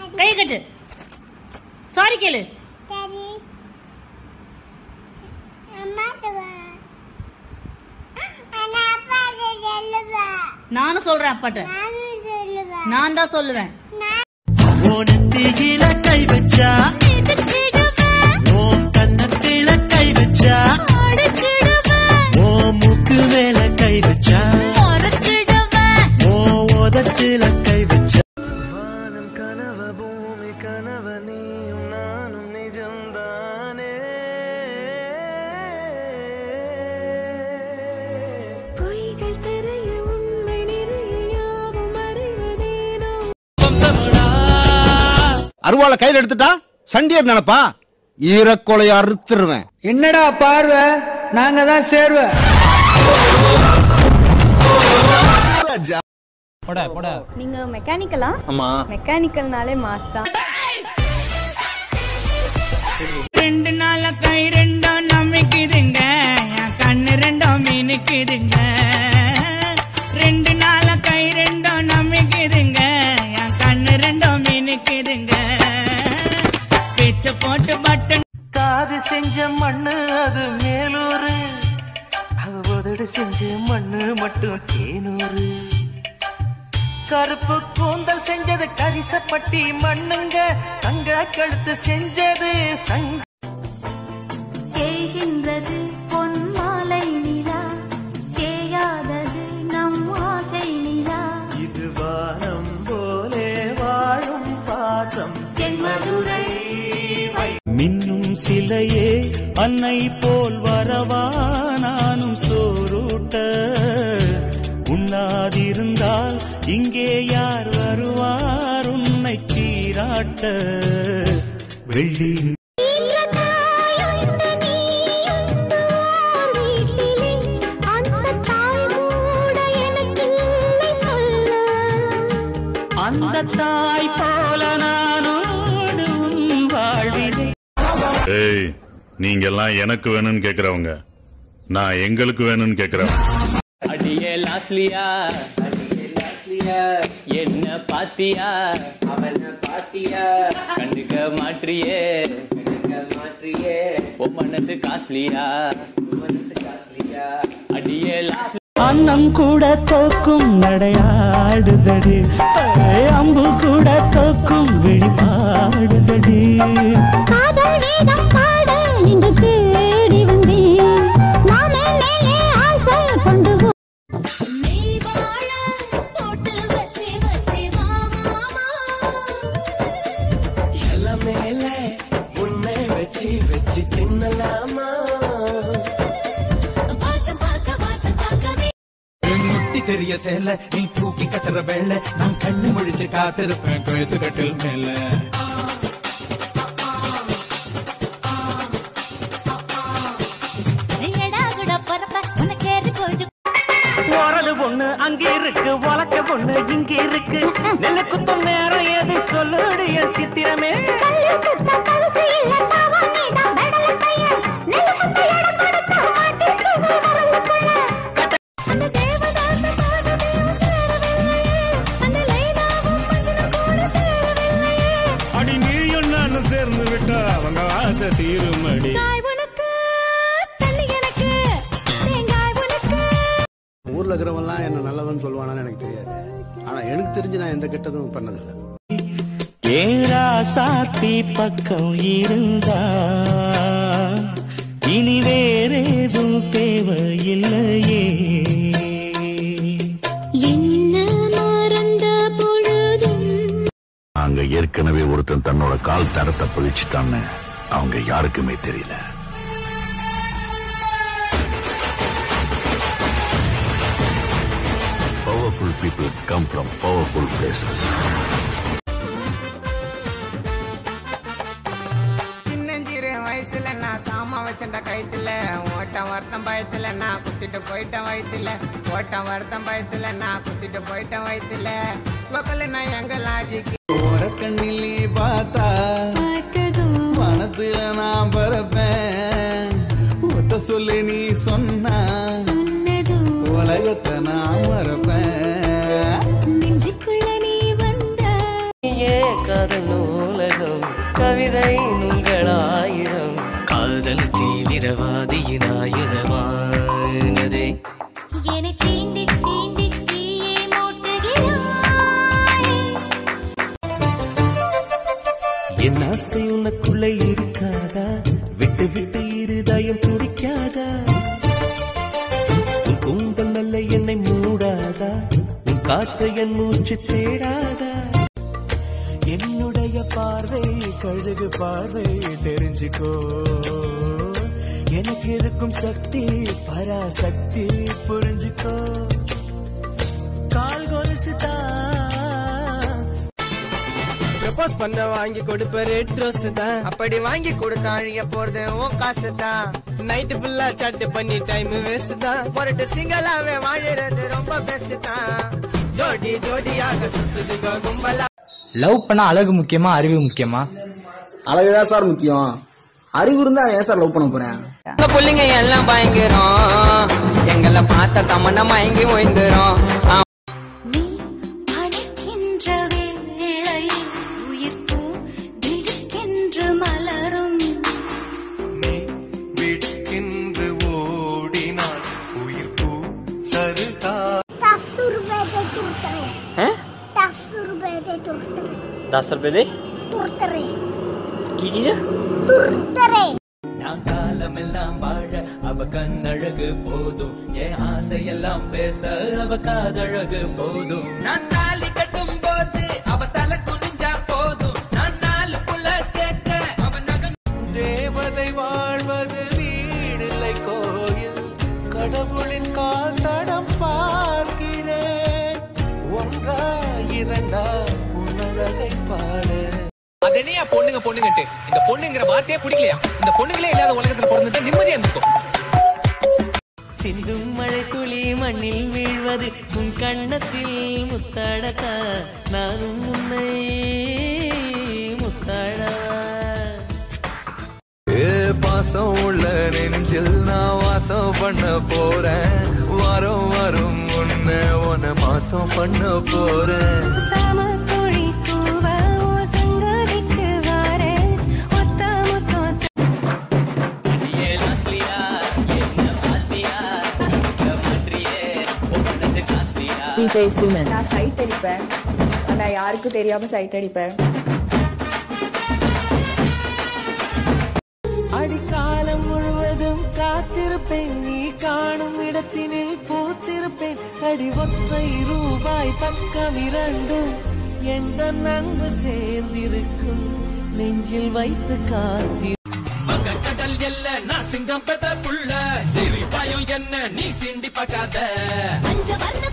கை கட்டு. Sorry கேளு. நானும் சொல்றேன் அப்பாட்ட. நான் தான் சொல்லுவேன். ஓனத்தில கை வச்சா ஓ கண்ணத்தில கை வச்சா ஓ மூக்கு மேல கை வச்சா ஓ உதட்டில கை வச்சா வானம் கனவு பூமி கனவு நீயும் நானும் நிஜம்தானே பொய்கள் தெரிய உண்மை நிறைய யாவும் அறிவதேனோ. அருவாளை கையில எடுத்துட்டா சண்டியர் நினைப்பா ஈரக்கொலைய அறுத்துருவேன். என்னடா பார்வை, நாங்க தான் சேர்வை. நீங்க மெக்கானிக்கலா? ஆமா. மெக்கானிக்கல்னாலே மாஸ் தான். ரெண்டு நாள கை ரெண்டும் நம்பிக்குதுங்க என் கண்ணு ரெண்டும் மினுக்குதுங்க ரெண்டு நாள கை ரெண்டும் நம்பிக்குதுங்க என் கண்ணு ரெண்டும் மினுக்குதுங்க பிச்ச போட்டு பட்டன் காது செஞ்ச மண்ணு அது மேலூரு அது உதடு செஞ்ச மண்ணு மட்டும் தேனூரு கருப்பு கூந்தல் செஞ்சது கரிசப்பட்டி மண்ணுங்க தங்க கழுத்து செஞ்சது சங்க கேகின்றது பொன் மாலை நிலா, கேயாதது நம் ஆசை நிலா. இது வானம் போலே வாழும் பாசம் தென்மதுரை மின்னும் சிலையே அன்னை போல் வரவா நானும் சோறுட்ட உண்ணாதிருந்தால் இங்கே யார் வருவார் உன்னை சீராட்ட வெள்ளி அந்த தாய் போல நானோடு உன் வாழ்விலே. ஏய், நீங்க எல்லாம் எனக்கு வேணும்னு கேக்குறவங்க, நான் எங்களுக்கு வேணும்னு கேக்குறவங்க. அடியே லாஸ்லியா என்ன பாத்தியா அவன பாத்தியா கண்டுக்க மாற்றியே உன் மனசு காஸ்லியா அடியே அன்னம் கூட தோக்கும் நடையாடுதடி அம்பு கூட தோக்கும் விழிபாடுதடி காதல் வேதம் பாட இன்று தேடி வந்தேன் நாமே மேலே ஆசை கொண்டு மேல உன்னை வச்சு வச்சு தின்னலாமா முட்டி தெரிய சேல நீ தூக்கி கட்டுற வேலை நான் கண்ணு முழிச்சு காத்திருப்பேன் கழுத்து கட்டில் மேல போறது பொண்ணு அங்க இருக்கு வளர்க்க பொண்ணு இங்க இருக்கு நெல்லு குத்தும் நேரம் எது சொல்லுடைய சித்திரமே அடி நீயும் நானும் சேர்ந்து விட்டா அவங்க ஆசை தீரும் அடி ஊர்ல இருக்கிறவங்கலாம் என்ன நல்லதுன்னு சொல்லுவானு எனக்கு தெரியாது. ஆனா எனக்கு தெரிஞ்சு நான் எந்த கெட்டதும் பண்ணதில்லை. ஏரா சாத்தி பக்கம் இருந்தா இனி வேறேதும் தேவையில்லையே என்ன மறந்த பொழுதும் அங்க ஏற்கனவே ஒருத்தன் தன்னோட கால் தரத்தை பதிச்சுட்டான்னு அவங்க யாருக்குமே தெரியல. Powerful people come from powerful places. சின்னஞ்சிறு வயசுல நான் சாமா வச்சண்ட கைத்துல ஓட்டம் வருத்தம் பயத்துல நான் குத்திட்டு போயிட்டேன் வயித்துல ஓட்டம் வருத்தம் பயத்துல நான் குத்திட்டு போயிட்டேன் வயித்துல உக்கல நான் எங்க லாஜிக்கு ஓர கண்ணிலே பார்த்தா மனத்துல நான் பரப்பேன் ஒத்த சொல்லி நீ சொன்னா உலகத்தை நான் மறப்பேன் நெஞ்சுக்குள்ள நீ வந்த காதல் நூலகம் கவிதை உங்களாயிரம் காதல் தீவிரவாதியின் ஆயுதமானதே என்னை தீண்டி தீண்டி தீயே மூட்டுகிறாய் என் ஆசை உனக்குள்ளே இருக்காதா விட்டு விட்டு இருதயம் துடிக்காதா உன் கூந்தல் நல்ல என்னை மூடாதா உன் காற்று என் மூச்சு தேடாதா என்னுடைய பார்வை கழுகு பார்வை தெரிஞ்சுக்கோ எனக்கு இருக்கும் சக்தி பராசக்தி புரிஞ்சுக்கோ கால் கொலுசுதான் ப்ரப்போஸ் பண்ண வாங்கி கொடுப்ப ரெட் ரோஸ் தான் அப்படி வாங்கி கொடுத்தா அழிய போறது உன் காசு தான் நைட்டு ஃபுல்லா சாட் பண்ணி டைம் வேஸ்ட் தான் போட்டு சிங்களாவே வாழறது ரொம்ப பெஸ்ட் தான் ஜோடி ஜோடியாக சுத்துதுங்க கும்பலா லவ் பண்ண அழகு முக்கியமா அறிவு முக்கியமா? அழகுதான் சார் முக்கியம். அறிவு இருந்தா ஏன் சார் லவ் பண்ண போறேன்? உங்க புள்ளிங்க எல்லாம் பயங்கரம் எங்களை பார்த்த தமன மயங்கி ஓய்ந்துரும். நீ அழைக்கின்ற வேளையில் உயிர் பூ திடுக்கென்று மலரும் நீ விடுக்கின்று ஓடினாள் உயிர் பூ சருகா 10 रुपए दे तुरतरे हैं 10 रुपए दे तुरतरे 10 रुपए दे तुरतरे की चीज तुरतरे நான் காலமெல்லாம் வாழ அவ கண்ணழகு போதும் என் ஆசையெல்லாம் பேச அவ காதழகு போதும் நான் தாலி கட்டும் போது அவ தலை குனிஞ்சா போதும் நான் நாலு புள்ள கேட்க அவ நகம் தேவதை வாழ்வது வீடில்லை கோயில் கடவுளின் கால் தடம் பார்க்கிறேன் ஒன்றா இரண்டா உன்னழகை பாட அதனையா பொண்ணுங்க பொண்ணுங்கட்டு இந்த பொண்ணுங்கிற வார்த்தையே பிடிக்கலையா இந்த பொண்ணுங்களே இல்லாத உலகத்துல பிறந்துட்டு நிம்மதியா இருந்துக்கும். சிந்தும் மழை துளி மண்ணில் வீழ்வது உன் கண்ணத்தில் முத்தாடத்தா நானும் உன்னை முத்தாடா பாசம் உள்ள நெஞ்சில் நான் வாசம் பண்ண போறேன் வாரம் வரும் உன்னை உன மாசம் பண்ண போறேன் சாமக்கோழி கூவ ஓ சங்கதிக்கு வாரே ஒத்த முத்தம் நான் சைட் அடிப்பேன் நான் யாருக்கும் தெரியாம சைட் அடிப்பேன். அடிக்காலம் முழுவதும் காத்திருப்பேன் நீ காணும் இடத்தினில் பூத்திருப்பேன் அடி ஒற்றை ரூபாய் பக்கம் இரண்டும் எந்த நன்மை சேர்ந்திருக்கும் நெஞ்சில் வைத்து காத்தி கடல் எல்ல நான் சிங்கம் பெத புள்ள சிரிப்பாயும் என்ன நீ சிண்டி பார்க்காத